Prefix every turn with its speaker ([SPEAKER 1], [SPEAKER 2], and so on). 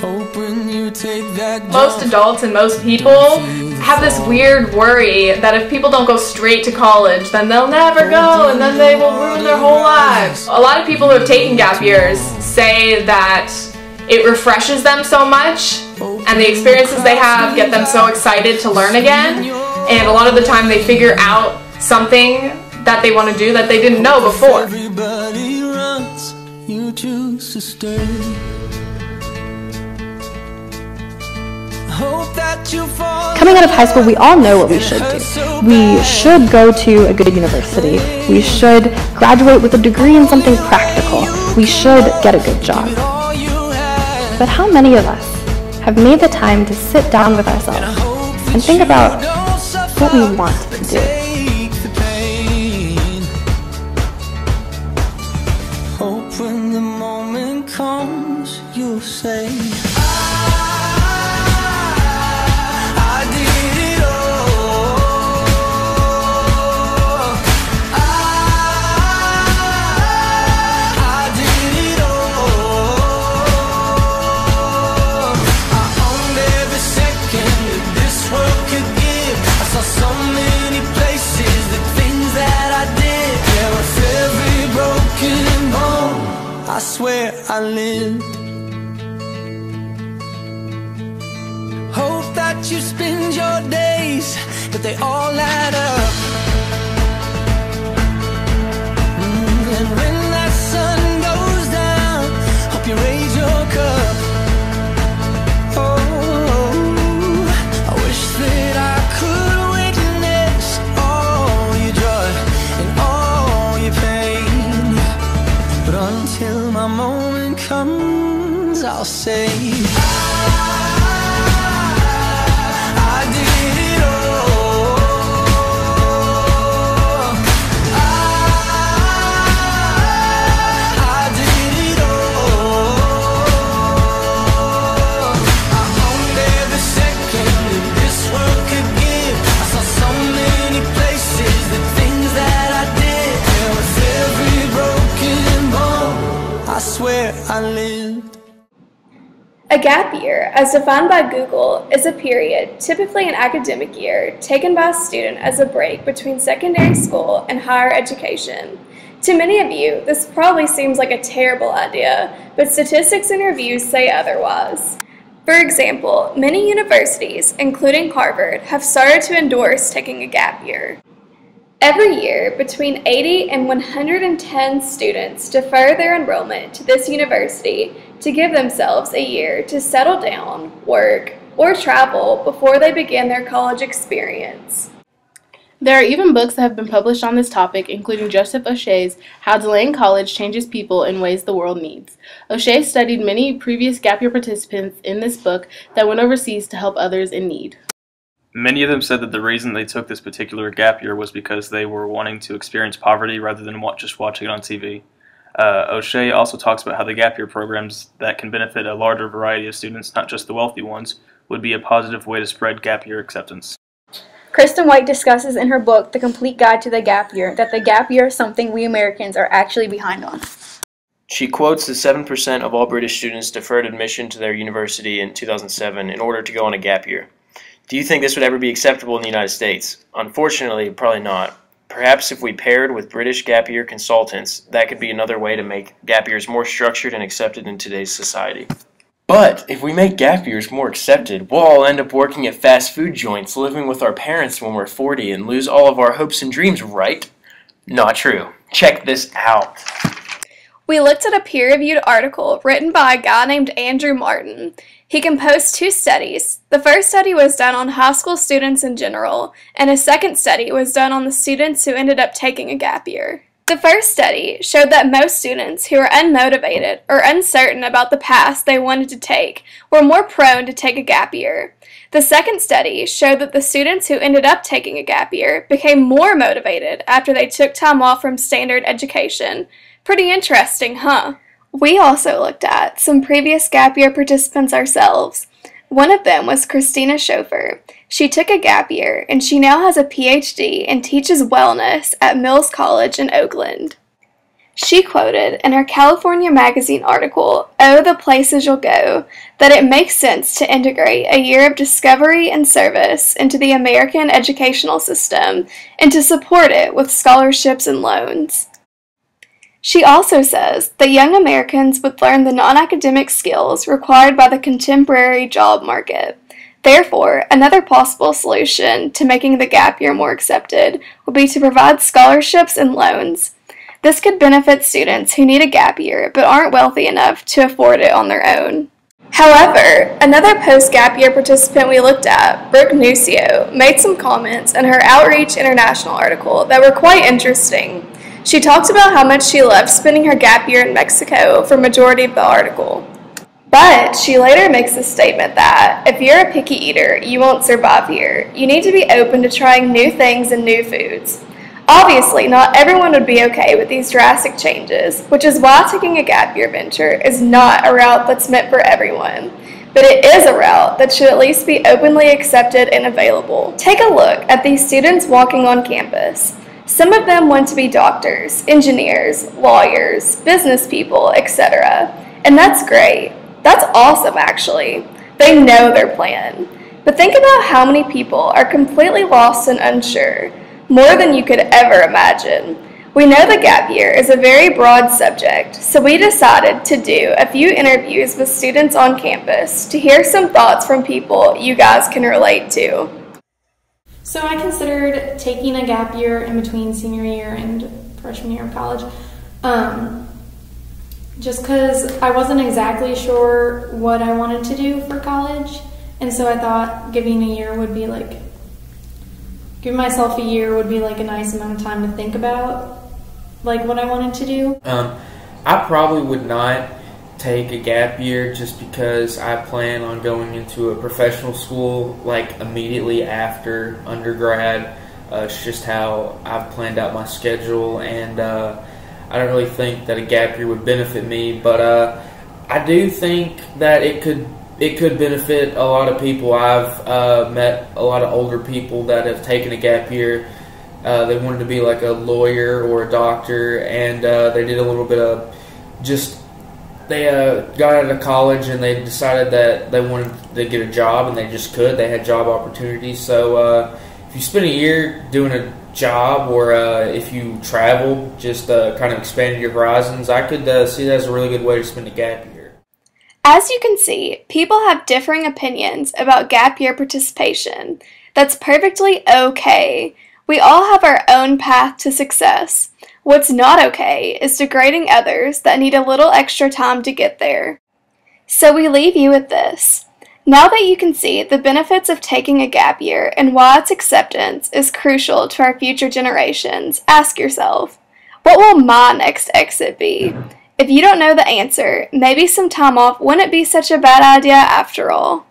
[SPEAKER 1] Most adults and most people have this weird worry that if people don't go straight to college, then they'll never go and then they will ruin their whole lives. A lot of people who have taken gap years say that it refreshes them so much and the experiences they have get them so excited to learn again, and a lot of the time they figure out something that they want to do that they didn't know before.
[SPEAKER 2] Coming out of high school, we all know what we should do. We should go to a good university. We should graduate with a degree in something practical. We should get a good job. But how many of us have made the time to sit down with ourselves and think about what we want to do? Hope when the moment comes, you'll say, I swear I lived. Hope that you spend your days, but they all add up. And when that sun goes down, hope you raise your cup. Oh, I wish that I could witness all your joy and all your pain, but until my moment comes, I'll say I did it all. I did it all. I owned every second that this world could give. I saw so many places, the things that I did. There was every broken bone, I swear I lived.
[SPEAKER 3] A gap year, as defined by Google, is a period, typically an academic year, taken by a student as a break between secondary school and higher education. To many of you, this probably seems like a terrible idea, but statistics and reviews say otherwise. For example, many universities, including Harvard, have started to endorse taking a gap year. Every year, between 80 and 110 students defer their enrollment to this university to give themselves a year to settle down, work, or travel before they begin their college experience.
[SPEAKER 4] There are even books that have been published on this topic, including Joseph O'Shea's How Delaying College Changes People in Ways the World Needs. O'Shea studied many previous gap year participants in this book that went overseas to help others in need.
[SPEAKER 5] Many of them said that the reason they took this particular gap year was because they were wanting to experience poverty rather than just watching it on TV. O'Shea also talks about how the gap year programs that can benefit a larger variety of students, not just the wealthy ones, would be a positive way to spread gap year acceptance.
[SPEAKER 6] Kristen White discusses in her book, The Complete Guide to the Gap Year, that the gap year is something we Americans are actually behind on.
[SPEAKER 7] She quotes that 7% of all British students deferred admission to their university in 2007 in order to go on a gap year. Do you think this would ever be acceptable in the United States? Unfortunately, probably not. Perhaps if we paired with British gap year consultants, that could be another way to make gap years more structured and accepted in today's society. But if we make gap years more accepted, we'll all end up working at fast food joints, living with our parents when we're 40, and lose all of our hopes and dreams, right? Not true. Check this out.
[SPEAKER 3] We looked at a peer-reviewed article written by a guy named Andrew Martin. He composed 2 studies. The first study was done on high school students in general, and a second study was done on the students who ended up taking a gap year. The first study showed that most students who were unmotivated or uncertain about the path they wanted to take were more prone to take a gap year. The second study showed that the students who ended up taking a gap year became more motivated after they took time off from standard education. Pretty interesting, huh? We also looked at some previous gap year participants ourselves. One of them was Christina Schofer. She took a gap year, and she now has a PhD and teaches wellness at Mills College in Oakland. She quoted in her California Magazine article, "Oh, the Places You'll Go," that it makes sense to integrate a year of discovery and service into the American educational system and to support it with scholarships and loans. She also says that young Americans would learn the non-academic skills required by the contemporary job market. Therefore, another possible solution to making the gap year more accepted would be to provide scholarships and loans. This could benefit students who need a gap year but aren't wealthy enough to afford it on their own. However, another post-gap year participant we looked at, Brooke Nucio, made some comments in her Outreach International article that were quite interesting. She talked about how much she loved spending her gap year in Mexico for majority of the article. But she later makes the statement that if you're a picky eater, you won't survive here. You need to be open to trying new things and new foods. Obviously, not everyone would be okay with these drastic changes, which is why taking a gap year venture is not a route that's meant for everyone. But it is a route that should at least be openly accepted and available. Take a look at these students walking on campus. Some of them want to be doctors, engineers, lawyers, business people, etc. And that's great. That's awesome, actually. They know their plan. But think about how many people are completely lost and unsure. More than you could ever imagine. We know the gap year is a very broad subject, so we decided to do a few interviews with students on campus to hear some thoughts from people you guys can relate to.
[SPEAKER 8] So I considered taking a gap year in between senior year and freshman year of college, just because I wasn't exactly sure what I wanted to do for college, and so I thought giving myself a year would be like a nice amount of time to think about like what I wanted to do.
[SPEAKER 9] I probably would not take a gap year just because I plan on going into a professional school like immediately after undergrad. It's just how I've planned out my schedule, and I don't really think that a gap year would benefit me, but I do think that it could benefit a lot of people. I've met a lot of older people that have taken a gap year. They wanted to be like a lawyer or a doctor, and they did a little bit of they got out of college and they decided that they wanted to get a job, and they just could. They had job opportunities. So if you spend a year doing a job, or if you travel, just kind of expanding your horizons, I could see that as a really good way to spend a gap year.
[SPEAKER 3] As you can see, people have differing opinions about gap year participation. That's perfectly okay. We all have our own path to success. What's not okay is degrading others that need a little extra time to get there. So we leave you with this. Now that you can see the benefits of taking a gap year and why its acceptance is crucial to our future generations, ask yourself, what will my next exit be? If you don't know the answer, maybe some time off wouldn't be such a bad idea after all.